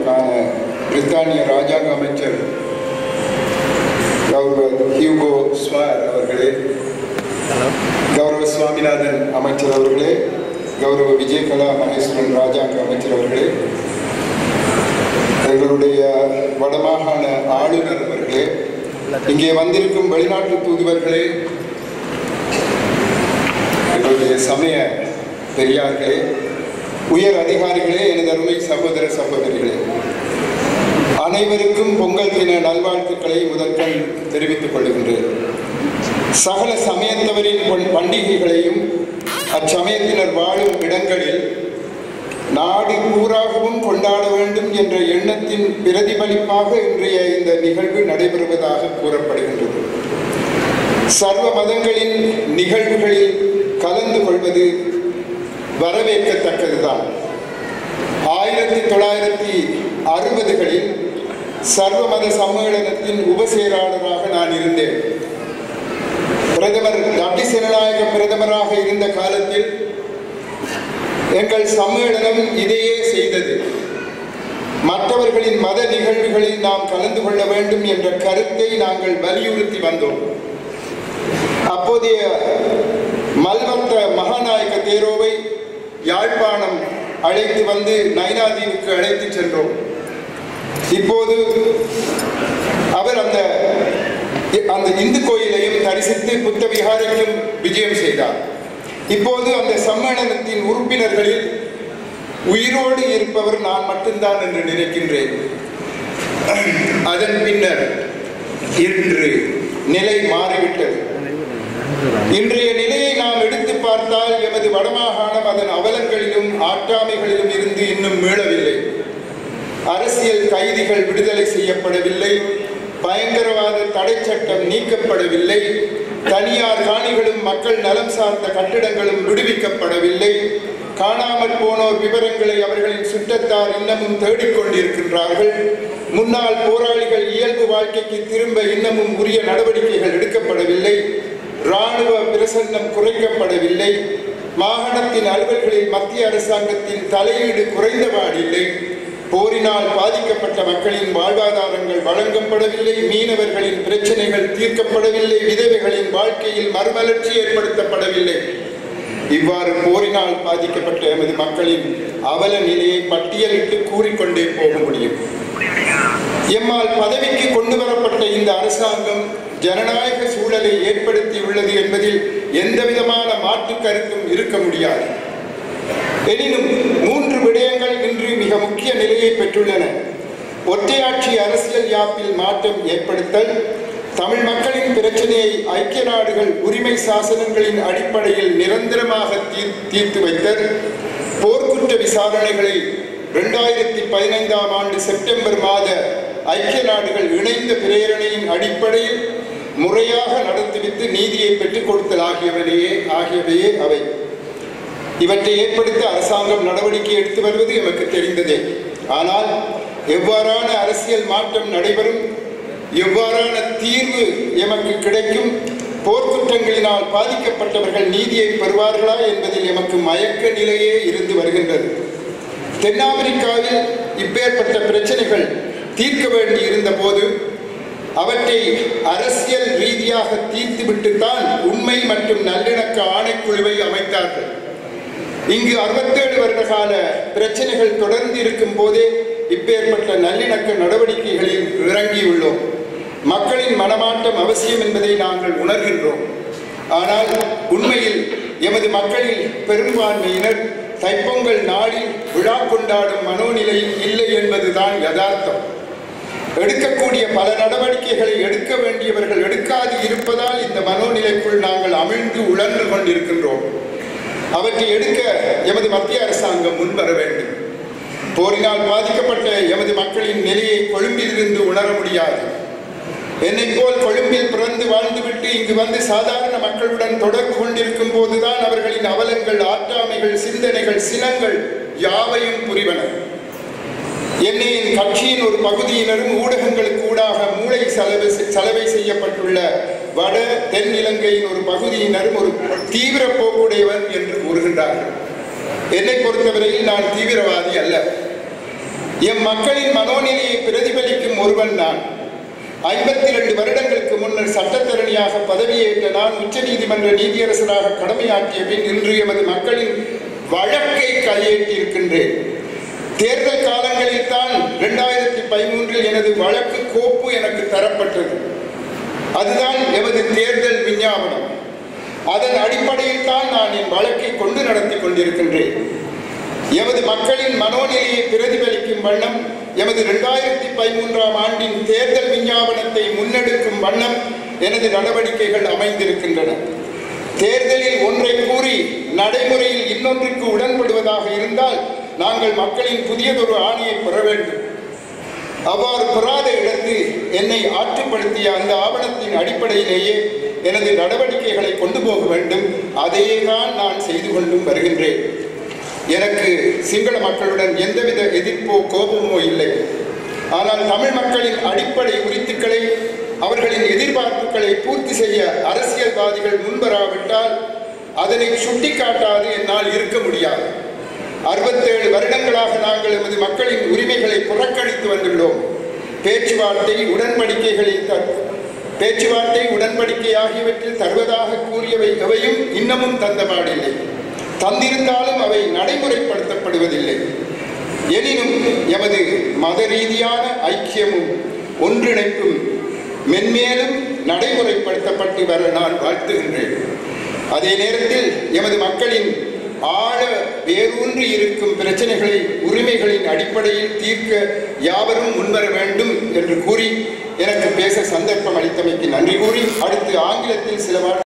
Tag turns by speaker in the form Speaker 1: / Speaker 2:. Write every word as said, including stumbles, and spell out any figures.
Speaker 1: மாநிலங்களுக்கான பிரித்தானிய ராஜாங்க அமைச்சர் கௌரவ ஹியூகோ ஸ்வார் அவர்களே, கௌரவ சுவாமிநாதன் அமைச்சர் அவர்களே, கௌரவ விஜயகலா மகேஸ்வரன் ராஜாங்க அமைச்சர் அவர்களே, எங்களுடைய வடமாகாண ஆளுநர் அவர்களே, இங்கே வந்திருக்கும் வெளிநாட்டு தூதுவர்களே, எங்களுடைய சமய பெரியார்களே, உயர் அதிகாரிகளே, எனது அருமை சகோதர சகோதரிகளே, அனைவருக்கும் பொங்கல் தின நல்வாழ்த்துக்களை முதற்கண் தெரிவித்துக் கொள்கின்றேன். சகல சமயத்தவரின் பண்டிகைகளையும் அச்சமயத்தினர் வாழும் இடங்களில் நாடு பூராகவும் கொண்டாட வேண்டும் என்ற எண்ணத்தின் பிரதிபலிப்பாக இன்றைய இந்த நிகழ்வு நடைபெறுவதாக கூறப்படுகின்றது. சர்வ மதங்களின் நிகழ்வுகளில் கலந்து கொள்வது வரவேற்கத்தக்கதுதான். ஆயிரத்தி தொள்ளாயிரத்தி அறுபதுகளில் சர்வமத சம்மேளனத்தின் உபசெயலாளராக நான் இருந்தேன். பிரதமர் டப்டி செனநாயக பிரதமராக இருந்த காலத்தில் எங்கள் சம்மேளனம் இதையே செய்தது. மற்றவர்களின் மத நிகழ்வுகளில் நாம் கலந்து கொள்ள வேண்டும் என்ற கருத்தை நாங்கள் வலியுறுத்தி வந்தோம். அப்போதைய மல்வத்த மகாநாயக தேரோவை யாழ்ப்பாணம் அழைத்து வந்து நைனாதீவுக்கு அழைத்து சென்றோம். இப்போது அவர் அந்த அந்த இந்து கோயிலையும் தரிசித்து புத்த விகாரைக்கும் விஜயம் செய்தார். இப்போது அந்த சம்மேளனத்தின் உறுப்பினர்களில் உயிரோடு இருப்பவர் நான் மட்டும்தான் என்று நினைக்கின்றேன். அதன் பின்னர் இன்று நிலை மாறிவிட்டது. இன்றைய நிலையை நாம் எடுத்து பார்த்தால் எமது வடமாகாணம் அதன் அவலங்களிலும் ஆற்றாமைகளிலும் இருந்து இன்னும் மீளவில்லை. அரசியல் கைதிகள் விடுதலை செய்யப்படவில்லை, பயங்கரவாத தடை சட்டம் நீக்கப்படவில்லை, தனியார் காணிகளும் மக்கள் நலம் சார்ந்த கட்டிடங்களும் விடுவிக்கப்படவில்லை, காணாமற் போனோர் விவரங்களை அவர்களின் சுற்றத்தார் இன்னமும் தேடிக்கொண்டிருக்கின்றார்கள், முன்னாள் போராளிகள் இயல்பு வாழ்க்கைக்கு திரும்ப இன்னமும் உரிய நடவடிக்கைகள் எடுக்கப்படவில்லை, இராணுவ பிரசன்னம் குறைக்கப்படவில்லை, மாகாணத்தின் அலுவல்களில் மத்திய அரசாங்கத்தின் தலையீடு குறைந்தபாடில்லை, போரினால் பாதிக்கப்பட்ட மக்களின் வாழ்வாதாரங்கள் வழங்கப்படவில்லை, மீனவர்களின் பிரச்சனைகள் தீர்க்கப்படவில்லை, விதவைகளின் வாழ்க்கையில் மறுமலர்ச்சி ஏற்படுத்தப்படவில்லை. இவ்வாறு போரினால் பாதிக்கப்பட்ட எமது மக்களின் அவல நிலையை பட்டியலிட்டு கூறிக்கொண்டே போக முடியும். எம்மால் பதவிக்கு கொண்டு வரப்பட்ட இந்த அரசாங்கம் ஜனநாயக சூழலை ஏற்படுத்தி உள்ளது என்பதில் எந்தவிதமான மாற்று கருத்தும் இருக்க முடியாது. எனினும் மூன்று விடயங்கள் இன்று மிக முக்கிய நிலையை பெற்றுள்ளன. ஒற்றையாட்சி அரசியல் யாப்பில் மாற்றம் ஏற்படுத்தல், தமிழ் மக்களின் பிரச்சனையை ஐக்கிய நாடுகள் உரிமை சாசனங்களின் அடிப்படையில் நிரந்தரமாக தீர்த்து வைத்தல், போர்க்குற்ற விசாரணைகளை இரண்டாயிரத்தி பதினைந்தாம் ஆண்டு செப்டம்பர் மாத ஐக்கிய நாடுகள் இணைந்த பிரேரணையின் அடிப்படையில் முறையாக நடத்திவித்து நீதியை பெற்றுக் கொடுத்தல் ஆகியவையே ஆகியவையே அவை. இவற்றை ஏற்படுத்த அரசாங்கம் நடவடிக்கை எடுத்து வருவது எமக்கு தெரிந்ததே. ஆனால் எவ்வாறான அரசியல் மாற்றம் நடைபெறும், எவ்வாறான தீர்வு எமக்கு கிடைக்கும், போர்க்குற்றங்களினால் பாதிக்கப்பட்டவர்கள் நீதியை பெறுவார்களா என்பதில் எமக்கு மயக்க நிலையே இருந்து வருகின்றது. தென்னாப்பிரிக்காவில் இப்பேற்பட்ட பிரச்சனைகள் தீர்க்க வேண்டி இருந்த போது அவற்றை அரசியல் ரீதியாக தீர்த்துவிட்டுத்தான் உண்மை மற்றும் நல்லிணக்க ஆணைக்குழுவை அமைத்தார்கள். இங்கு அறுபத்தேழு வருட கால பிரச்சனைகள் தொடர்ந்து இருக்கும் போதே இப்பேற்பட்ட நல்லிணக்க நடவடிக்கைகளில் இறங்கியுள்ளோம். மக்களின் மனமாற்றம் அவசியம் என்பதை நாங்கள் உணர்கின்றோம். ஆனால் உண்மையில் எமது மக்களில் பெரும்பான்மையினர் தைப்பொங்கல் நாளில் விழா கொண்டாடும் மனோநிலையில் இல்லை என்பதுதான் யதார்த்தம். எடுக்கக்கூடிய பல நடவடிக்கைகளை எடுக்க வேண்டியவர்கள் எடுக்காது இருப்பதால் இந்த மனோநிலைக்குள் நாங்கள் அமிழ்ந்து உழன்று கொண்டிருக்கின்றோம். அவற்றை எடுக்க எமது மத்திய அரசாங்கம் முன்வர வேண்டும். போரினால் பாதிக்கப்பட்ட எமது மக்களின் நிலையை கொழும்பிலிருந்து உணர முடியாது. என்னை போல் கொழும்பில் பிறந்து வாழ்ந்துவிட்டு இங்கு வந்து சாதாரண மக்களுடன் தொடர்பு கொண்டிருக்கும் போதுதான் அவர்களின் அவலங்கள், ஆற்றாமைகள், சிந்தனைகள், சினங்கள் யாவையும் புரிவன. என்னை என் கட்சியின் ஒரு பகுதியினரும் ஊடகங்களுக்கு ஊடாக மூளை செலவு செலவை செய்யப்பட்டுள்ள வட தென் இலங்கையின் ஒரு பகுதியினரும் ஒரு தீவிர போக்குடையவர் என்று கூறுகின்றார்கள். என்னை பொறுத்தவரையில் நான் தீவிரவாதி அல்ல. எம் மக்களின் மனோநிலையை பிரதிபலிக்கும் ஒருவன் நான். ஐம்பத்தி இரண்டு வருடங்களுக்கு முன்னர் சட்டத்தரணியாக பதவியேற்ற நான் உச்ச நீதிமன்ற நீதியரசராக கடமையாற்றிய பின் இன்று எமது மக்களின் வழக்கை கையேற்றிருக்கின்றேன். தேர்தல் காலங்களில் தான் இரண்டாயிரத்தி பதிமூன்றில் எனது வழக்கு கோப்பு எனக்கு தரப்பட்டது. அதுதான் எமது தேர்தல் விஞ்ஞாபனம். அதன் அடிப்படையில் தான் நான் என் வழக்கை கொண்டு நடத்தி கொண்டிருக்கின்றேன். எமது மக்களின் மனோநிலையை பிரதிபலிக்கும் வண்ணம் எமது இரண்டாயிரத்தி பதிமூன்றாம் ஆண்டின் தேர்தல் விஞ்ஞாபனத்தை முன்னெடுக்கும் வண்ணம் எனது நடவடிக்கைகள் அமைந்திருக்கின்றன. தேர்தலில் ஒன்றை கூறி நடைமுறையில் இன்னொன்றுக்கு உடன்படுவதாக இருந்தால் நாங்கள் மக்களின் புதியதொரு ஆணையை பெற வேண்டும். அவ்வாறு பெறாத இடத்து என்னை ஆற்றுப்படுத்திய அந்த ஆவணத்தின் அடிப்படையிலேயே எனது நடவடிக்கைகளை கொண்டு போக வேண்டும். அதையே தான் நான் செய்து கொண்டும் வருகின்றேன். எனக்கு சிங்கள மக்களுடன் எந்தவித எதிர்ப்போ கோபமோ இல்லை. ஆனால் தமிழ் மக்களின் அடிப்படை உரித்துக்களை, அவர்களின் எதிர்பார்ப்புகளை பூர்த்தி செய்ய அரசியல்வாதிகள் முன்வராவிட்டால் அதனை சுட்டிக்காட்டாது என்னால் இருக்க முடியாது. அறுபத்தேழு வருடங்களாக நாங்கள் எமது மக்களின் உரிமைகளை புறக்கணித்து வந்துள்ளோம். பேச்சுவார்த்தை உடன்படிக்கைகளில் பேச்சுவார்த்தை உடன்படிக்கை ஆகியவற்றில் தருவதாக கூறியவை எவையும் இன்னமும் தந்தபாடில்லை. தந்திருந்தாலும் அவை நடைமுறைப்படுத்தப்படுவதில்லை. எனினும் எமது மத ரீதியான ஐக்கியமும் ஒன்றிணைப்பும் மென்மேலும் நடைமுறைப்படுத்தப்பட்டு வர நான் வாழ்த்துகின்றேன். அதே நேரத்தில் எமது மக்களின் ஆழ வேரூன்றி இருக்கும் பிரச்சனைகளை உரிமைகளின் அடிப்படையில் தீர்க்க யாவரும் முன்வர வேண்டும் என்று கூறி எனக்கு பேச சந்தர்ப்பம் அளித்தமைக்கு நன்றி கூறி அடுத்து ஆங்கிலத்தில் சில